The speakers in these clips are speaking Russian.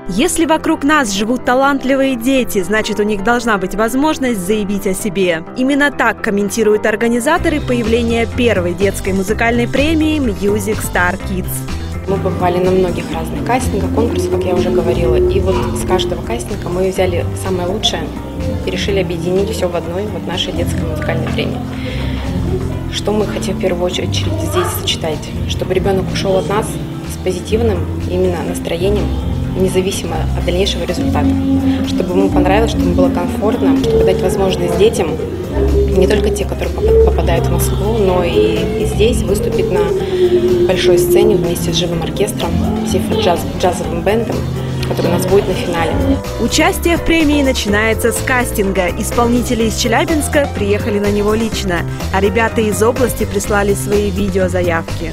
Если вокруг нас живут талантливые дети, значит, у них должна быть возможность заявить о себе. Именно так комментируют организаторы появления первой детской музыкальной премии Music Star Kids. Мы побывали на многих разных кастингах, конкурсах, как я уже говорила, и вот с каждого кастинга мы взяли самое лучшее и решили объединить все в одной нашей детской музыкальной премии. Что мы хотим в первую очередь здесь сочетать? Чтобы ребенок ушел от нас с позитивным именно настроением, независимо от дальнейшего результата. Чтобы ему понравилось, чтобы ему было комфортно, чтобы дать возможность детям, не только те, которые попадают в Москву, но и здесь выступить на большой сцене вместе с живым оркестром, джазовым бендом, который у нас будет на финале. Участие в премии начинается с кастинга. Исполнители из Челябинска приехали на него лично, а ребята из области прислали свои видеозаявки.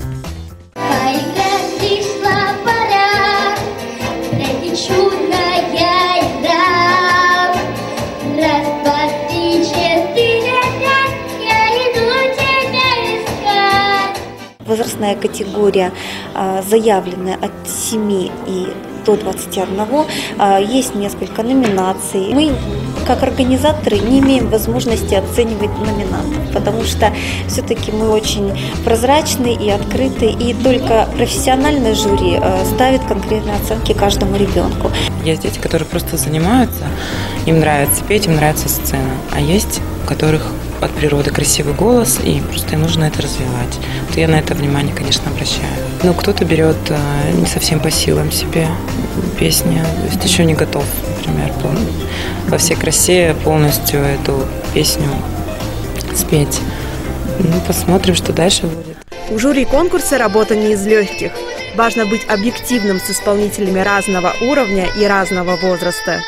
Возрастная категория заявленная от 7 и до 21. Есть несколько номинаций. Мы, как организаторы, не имеем возможности оценивать номинантов, потому что все-таки мы очень прозрачны и открыты, и только профессиональное жюри ставит конкретные оценки каждому ребенку. Есть дети, которые просто занимаются, им нравится петь, им нравится сцена, а есть, у которых от природы красивый голос, и просто им нужно это развивать. Вот я на это внимание, конечно, обращаю. Но кто-то берет не совсем по силам себе песни, то есть еще не готов, например, во всей красе полностью эту песню спеть. Ну, посмотрим, что дальше будет. У жюри конкурса работа не из легких. Важно быть объективным с исполнителями разного уровня и разного возраста.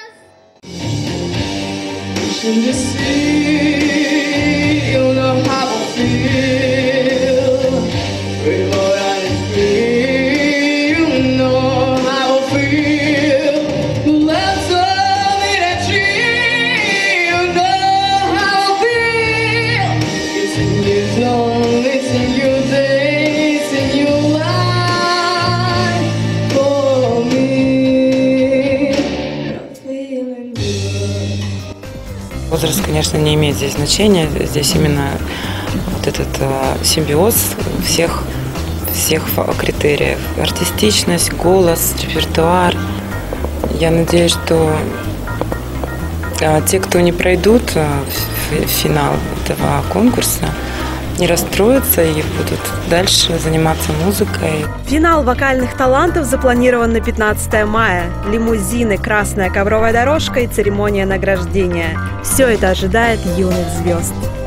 Возраст, конечно, не имеет здесь значения. Здесь именно вот этот симбиоз всех критериев. Артистичность, голос, репертуар. Я надеюсь, что те, кто не пройдут в финал этого конкурса, не расстроятся и будут дальше заниматься музыкой. Финал вокальных талантов запланирован на 15 мая. Лимузины, красная ковровая дорожка и церемония награждения. Все это ожидает юных звезд.